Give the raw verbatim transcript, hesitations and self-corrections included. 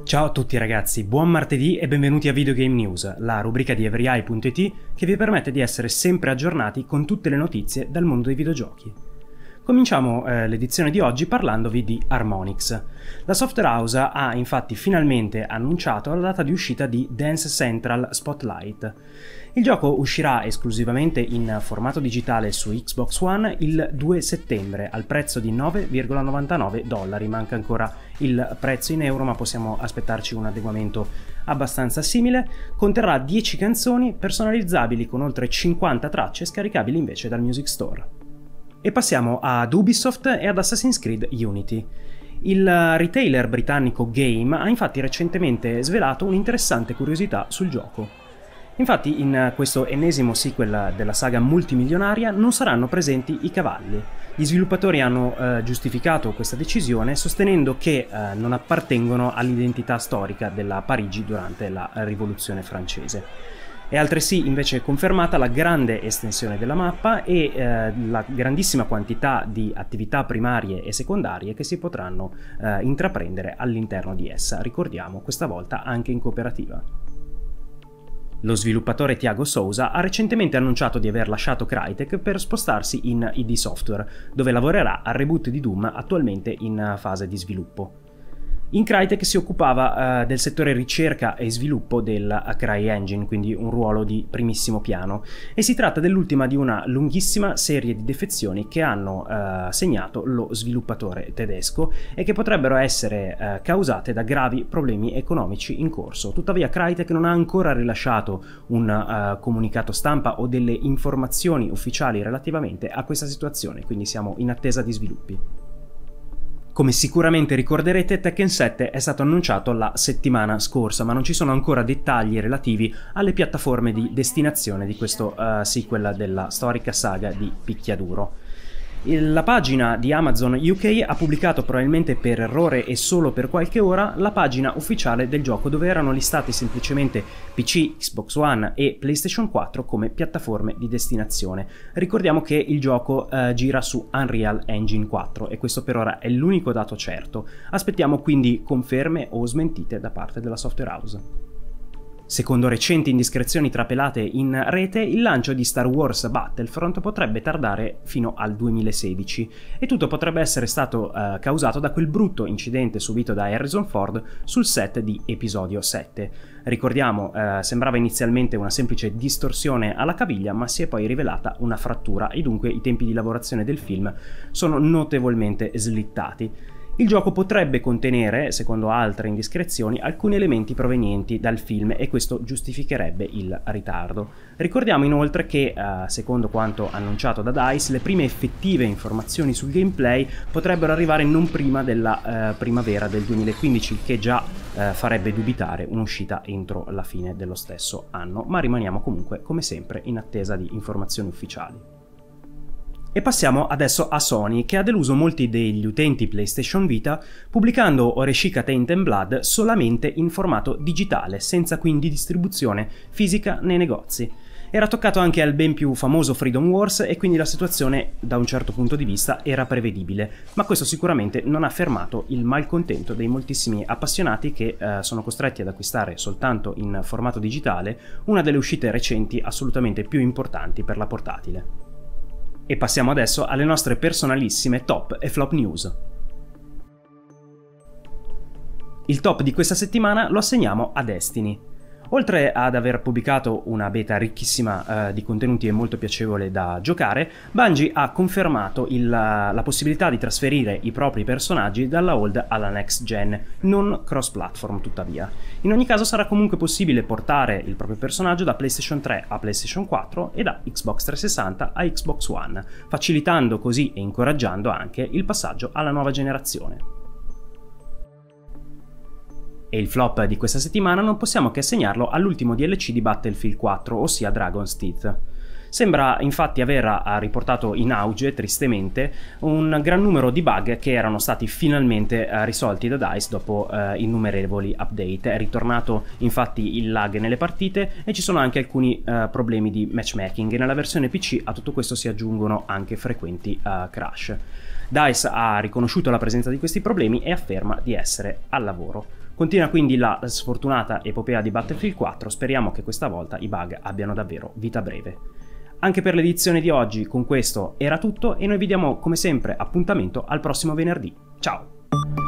Ciao a tutti ragazzi, buon martedì e benvenuti a Video Game News, la rubrica di everyeye punto it che vi permette di essere sempre aggiornati con tutte le notizie dal mondo dei videogiochi. Cominciamo eh, l'edizione di oggi parlandovi di Harmonix. La software house ha infatti finalmente annunciato la data di uscita di Dance Central Spotlight. Il gioco uscirà esclusivamente in formato digitale su Xbox One il due settembre al prezzo di nove virgola novantanove dollari. Manca ancora il prezzo in euro, ma possiamo aspettarci un adeguamento abbastanza simile. Conterrà dieci canzoni personalizzabili con oltre cinquanta tracce scaricabili invece dal Music Store. E passiamo ad Ubisoft e ad Assassin's Creed Unity. Il retailer britannico Game ha infatti recentemente svelato un'interessante curiosità sul gioco. Infatti in questo ennesimo sequel della saga multimilionaria non saranno presenti i cavalli. Gli sviluppatori hanno eh, giustificato questa decisione sostenendo che eh, non appartengono all'identità storica della Parigi durante la Rivoluzione francese. È altresì invece confermata la grande estensione della mappa e eh, la grandissima quantità di attività primarie e secondarie che si potranno eh, intraprendere all'interno di essa, ricordiamo questa volta anche in cooperativa. Lo sviluppatore Thiago Souza ha recentemente annunciato di aver lasciato Crytek per spostarsi in I D Software, dove lavorerà al reboot di Doom attualmente in fase di sviluppo. In Crytek si occupava uh, del settore ricerca e sviluppo del CryEngine, quindi un ruolo di primissimo piano, e si tratta dell'ultima di una lunghissima serie di defezioni che hanno uh, segnato lo sviluppatore tedesco e che potrebbero essere uh, causate da gravi problemi economici in corso. Tuttavia Crytek non ha ancora rilasciato un uh, comunicato stampa o delle informazioni ufficiali relativamente a questa situazione, quindi siamo in attesa di sviluppi. Come sicuramente ricorderete, Tekken sette è stato annunciato la settimana scorsa, ma non ci sono ancora dettagli relativi alle piattaforme di destinazione di questo uh, sequel della storica saga di Picchiaduro. La pagina di Amazon U K ha pubblicato, probabilmente per errore e solo per qualche ora, la pagina ufficiale del gioco, dove erano listati semplicemente P C, Xbox One e PlayStation quattro come piattaforme di destinazione. Ricordiamo che il gioco eh, gira su Unreal Engine quattro e questo per ora è l'unico dato certo. Aspettiamo quindi conferme o smentite da parte della software house. Secondo recenti indiscrezioni trapelate in rete, il lancio di Star Wars Battlefront potrebbe tardare fino al duemilasedici e tutto potrebbe essere stato eh, causato da quel brutto incidente subito da Harrison Ford sul set di episodio sette. Ricordiamo, eh, sembrava inizialmente una semplice distorsione alla caviglia, ma si è poi rivelata una frattura e dunque i tempi di lavorazione del film sono notevolmente slittati. Il gioco potrebbe contenere, secondo altre indiscrezioni, alcuni elementi provenienti dal film e questo giustificherebbe il ritardo. Ricordiamo inoltre che, eh, secondo quanto annunciato da DICE, le prime effettive informazioni sul gameplay potrebbero arrivare non prima della eh, primavera del duemilaquindici, il che già eh, farebbe dubitare un'uscita entro la fine dello stesso anno, ma rimaniamo comunque, come sempre, in attesa di informazioni ufficiali. E passiamo adesso a Sony, che ha deluso molti degli utenti PlayStation Vita pubblicando Oreshika Tainted Blood solamente in formato digitale, senza quindi distribuzione fisica nei negozi. Era toccato anche al ben più famoso Freedom Wars e quindi la situazione, da un certo punto di vista, era prevedibile, ma questo sicuramente non ha fermato il malcontento dei moltissimi appassionati che eh, sono costretti ad acquistare soltanto in formato digitale una delle uscite recenti assolutamente più importanti per la portatile. E passiamo adesso alle nostre personalissime top e flop news. Il top di questa settimana lo assegniamo a Destiny. Oltre ad aver pubblicato una beta ricchissima eh, di contenuti e molto piacevole da giocare, Bungie ha confermato il, la possibilità di trasferire i propri personaggi dalla old alla next gen, non cross-platform tuttavia. In ogni caso sarà comunque possibile portare il proprio personaggio da PlayStation tre a PlayStation quattro e da Xbox trecentosessanta a Xbox One, facilitando così e incoraggiando anche il passaggio alla nuova generazione. E il flop di questa settimana non possiamo che assegnarlo all'ultimo D L C di Battlefield quattro, ossia Dragon's Teeth. Sembra infatti aver riportato in auge, tristemente, un gran numero di bug che erano stati finalmente eh, risolti da DICE dopo eh, innumerevoli update. È ritornato infatti il lag nelle partite e ci sono anche alcuni eh, problemi di matchmaking e nella versione P C a tutto questo si aggiungono anche frequenti eh, crash. DICE ha riconosciuto la presenza di questi problemi e afferma di essere al lavoro. Continua quindi la sfortunata epopea di Battlefield quattro, speriamo che questa volta i bug abbiano davvero vita breve. Anche per l'edizione di oggi con questo era tutto e noi vi diamo come sempre appuntamento al prossimo venerdì. Ciao!